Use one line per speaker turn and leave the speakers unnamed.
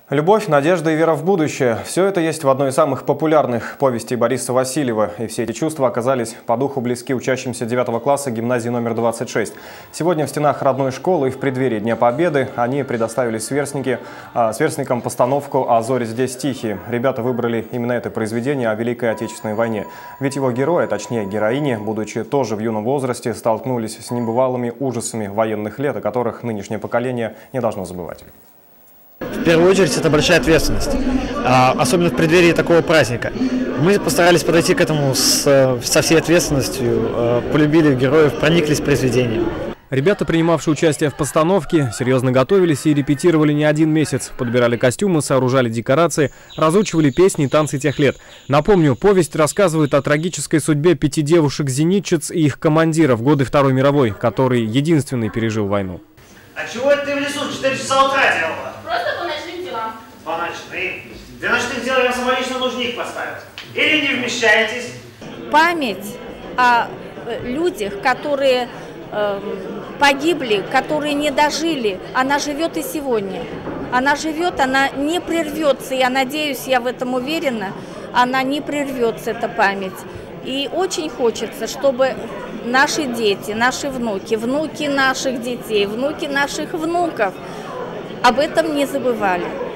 Любовь, надежда и вера в будущее – все это есть в одной из самых популярных повестей Бориса Васильева. И все эти чувства оказались по духу близки учащимся 9 класса гимназии номер 26. Сегодня в стенах родной школы и в преддверии Дня Победы они предоставили сверстникам постановку «А зори здесь тихие». Ребята выбрали именно это произведение о Великой Отечественной войне. Ведь его герои, точнее героини, будучи тоже в юном возрасте, столкнулись с небывалыми ужасами военных лет, о которых нынешнее поколение не должно забывать.
В первую очередь, это большая ответственность, особенно в преддверии такого праздника. Мы постарались подойти к этому со всей ответственностью, полюбили героев, прониклись произведением.
Ребята, принимавшие участие в постановке, серьезно готовились и репетировали не один месяц. Подбирали костюмы, сооружали декорации, разучивали песни и танцы тех лет. Напомню, повесть рассказывает о трагической судьбе 5 девушек-зенитчиц и их командира в годы Второй мировой, который единственный пережил войну.
А чего это ты в лесу в 4 часа утра делала?
Просто по ночным делам.
По ночным? Для ночных дел я самолично нужник поставил. Или не вмещаетесь?
Память о людях, которые погибли, которые не дожили, она живет и сегодня. Она живет, она не прервется. Я надеюсь, я в этом уверена, она не прервется, эта память. И очень хочется, чтобы наши дети, наши внуки, внуки наших детей, внуки наших внуков об этом не забывали.